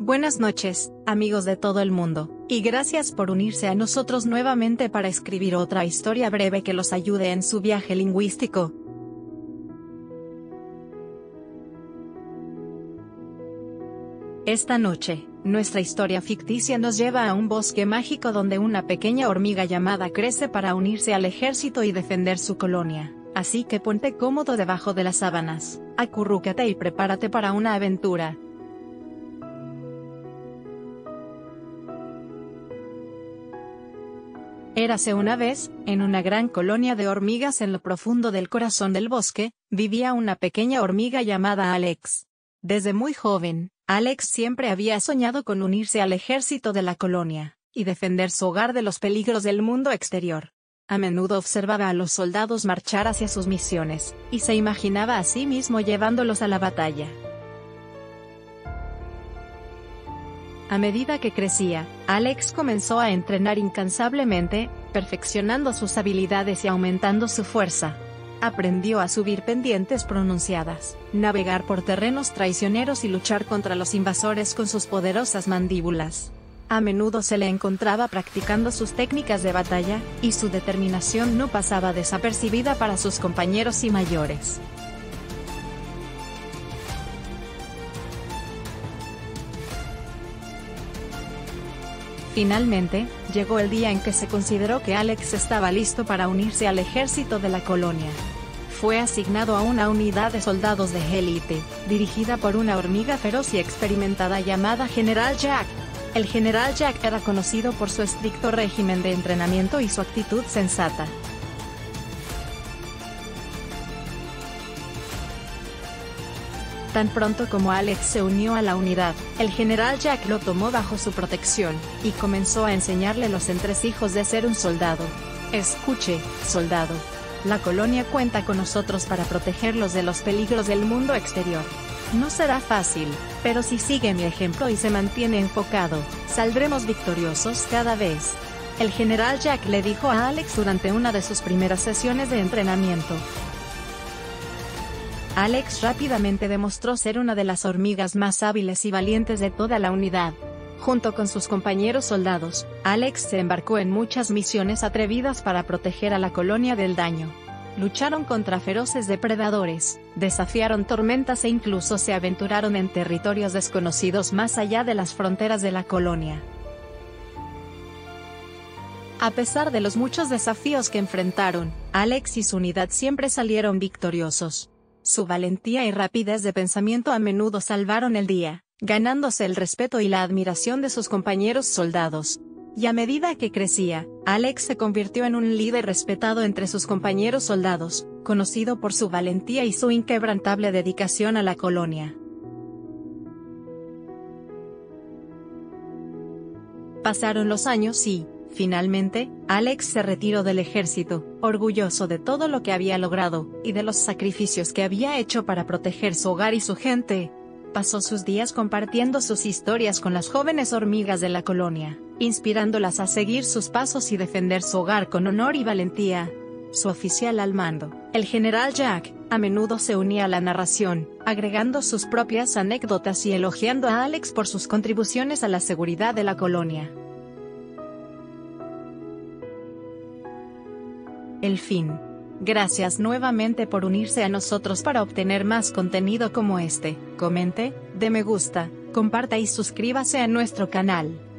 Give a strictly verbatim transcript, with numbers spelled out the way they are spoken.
Buenas noches, amigos de todo el mundo, y gracias por unirse a nosotros nuevamente para escribir otra historia breve que los ayude en su viaje lingüístico. Esta noche, nuestra historia ficticia nos lleva a un bosque mágico donde una pequeña hormiga llamada crece para unirse al ejército y defender su colonia. Así que ponte cómodo debajo de las sábanas, acurrúcate y prepárate para una aventura. Érase una vez, en una gran colonia de hormigas en lo profundo del corazón del bosque, vivía una pequeña hormiga llamada Alex. Desde muy joven, Alex siempre había soñado con unirse al ejército de la colonia, y defender su hogar de los peligros del mundo exterior. A menudo observaba a los soldados marchar hacia sus misiones, y se imaginaba a sí mismo llevándolos a la batalla. A medida que crecía, Alex comenzó a entrenar incansablemente, perfeccionando sus habilidades y aumentando su fuerza. Aprendió a subir pendientes pronunciadas, navegar por terrenos traicioneros y luchar contra los invasores con sus poderosas mandíbulas. A menudo se le encontraba practicando sus técnicas de batalla, y su determinación no pasaba desapercibida para sus compañeros y mayores. Finalmente, llegó el día en que se consideró que Alex estaba listo para unirse al ejército de la colonia. Fue asignado a una unidad de soldados de élite, dirigida por una hormiga feroz y experimentada llamada General Jack. El General Jack era conocido por su estricto régimen de entrenamiento y su actitud sensata. Tan pronto como Alex se unió a la unidad, el General Jack lo tomó bajo su protección, y comenzó a enseñarle los entresijos de ser un soldado. Escuche, soldado. La colonia cuenta con nosotros para protegerlos de los peligros del mundo exterior. No será fácil, pero si sigue mi ejemplo y se mantiene enfocado, saldremos victoriosos cada vez. El General Jack le dijo a Alex durante una de sus primeras sesiones de entrenamiento. Alex rápidamente demostró ser una de las hormigas más hábiles y valientes de toda la unidad. Junto con sus compañeros soldados, Alex se embarcó en muchas misiones atrevidas para proteger a la colonia del daño. Lucharon contra feroces depredadores, desafiaron tormentas e incluso se aventuraron en territorios desconocidos más allá de las fronteras de la colonia. A pesar de los muchos desafíos que enfrentaron, Alex y su unidad siempre salieron victoriosos. Su valentía y rapidez de pensamiento a menudo salvaron el día, ganándose el respeto y la admiración de sus compañeros soldados. Y a medida que crecía, Alex se convirtió en un líder respetado entre sus compañeros soldados, conocido por su valentía y su inquebrantable dedicación a la colonia. Pasaron los años y, finalmente, Alex se retiró del ejército, orgulloso de todo lo que había logrado, y de los sacrificios que había hecho para proteger su hogar y su gente. Pasó sus días compartiendo sus historias con las jóvenes hormigas de la colonia, inspirándolas a seguir sus pasos y defender su hogar con honor y valentía. Su oficial al mando, el General Jack, a menudo se unía a la narración, agregando sus propias anécdotas y elogiando a Alex por sus contribuciones a la seguridad de la colonia. El fin. Gracias nuevamente por unirse a nosotros para obtener más contenido como este. Comente, dé me gusta, comparta y suscríbase a nuestro canal.